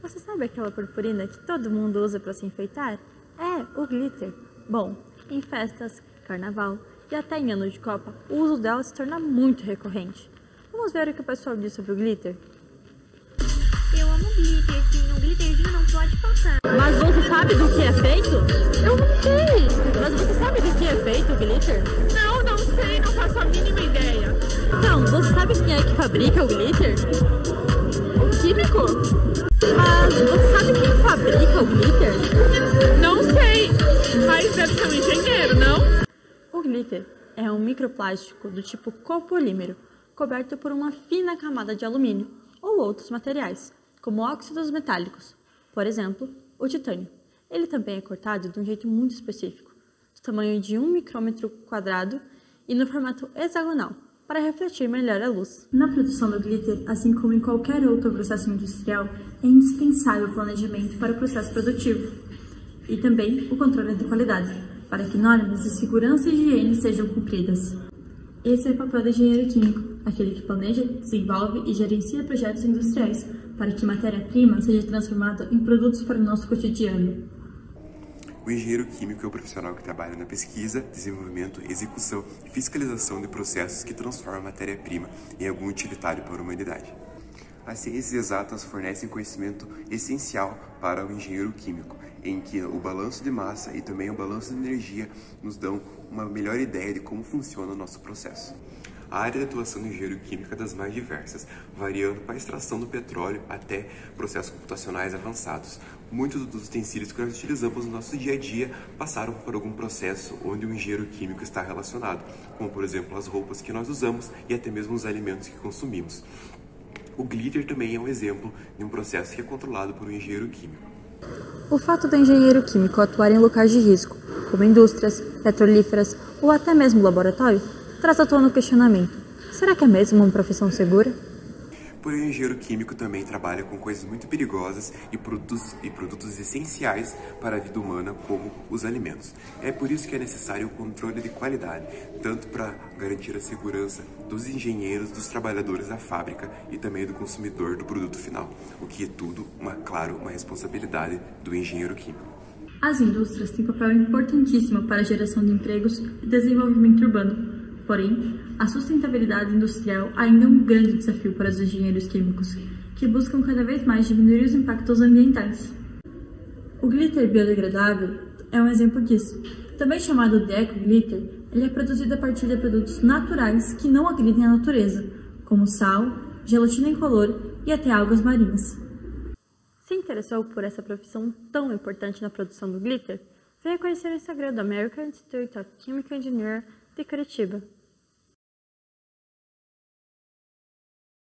Você sabe aquela purpurina que todo mundo usa para se enfeitar? É, o glitter. Bom, em festas, carnaval e até em ano de Copa, o uso dela se torna muito recorrente. Vamos ver o que o pessoal diz sobre o glitter? Eu amo glitter, sim. Um glitterzinho não pode faltar. Mas você sabe do que é feito? Eu não sei. Mas você sabe do que é feito o glitter? Não sei, não faço a mínima ideia. Então, você sabe quem é que fabrica o glitter? O químico? Mas você sabe quem fabrica o glitter? Não sei, mas deve ser um engenheiro, não? O glitter é um microplástico do tipo copolímero, coberto por uma fina camada de alumínio ou outros materiais, como óxidos metálicos, por exemplo, o titânio. Ele também é cortado de um jeito muito específico, do tamanho de 1 micrômetro quadrado e no formato hexagonal, para refletir melhor a luz. Na produção do glitter, assim como em qualquer outro processo industrial, é indispensável o planejamento para o processo produtivo e também o controle da qualidade, para que normas de segurança e higiene sejam cumpridas. Esse é o papel do engenheiro químico, aquele que planeja, desenvolve e gerencia projetos industriais, para que matéria-prima seja transformada em produtos para o nosso cotidiano. O engenheiro químico é o profissional que trabalha na pesquisa, desenvolvimento, execução e fiscalização de processos que transformam a matéria-prima em algum utilitário para a humanidade. As ciências exatas fornecem conhecimento essencial para o engenheiro químico, em que o balanço de massa e também o balanço de energia nos dão uma melhor ideia de como funciona o nosso processo. A área de atuação do engenheiro químico é das mais diversas, variando para a extração do petróleo até processos computacionais avançados. Muitos dos utensílios que nós utilizamos no nosso dia a dia passaram por algum processo onde o engenheiro químico está relacionado, como por exemplo as roupas que nós usamos e até mesmo os alimentos que consumimos. O glitter também é um exemplo de um processo que é controlado por um engenheiro químico. O fato do engenheiro químico atuar em locais de risco, como indústrias, petrolíferas ou até mesmo laboratório, traz à tona o questionamento: será que é mesmo uma profissão segura? Porém, o engenheiro químico também trabalha com coisas muito perigosas e produtos essenciais para a vida humana, como os alimentos. É por isso que é necessário o controle de qualidade, tanto para garantir a segurança dos engenheiros, dos trabalhadores da fábrica e também do consumidor do produto final, o que é tudo, uma responsabilidade do engenheiro químico. As indústrias têm papel importantíssimo para a geração de empregos e desenvolvimento urbano. Porém, a sustentabilidade industrial ainda é um grande desafio para os engenheiros químicos, que buscam cada vez mais diminuir os impactos ambientais. O glitter biodegradável é um exemplo disso. Também chamado de eco-glitter, ele é produzido a partir de produtos naturais que não agridem a natureza, como sal, gelatina incolor e até algas marinhas. Se interessou por essa profissão tão importante na produção do glitter? Venha conhecer o Instagram do American Institute of Chemical Engineering de Curitiba.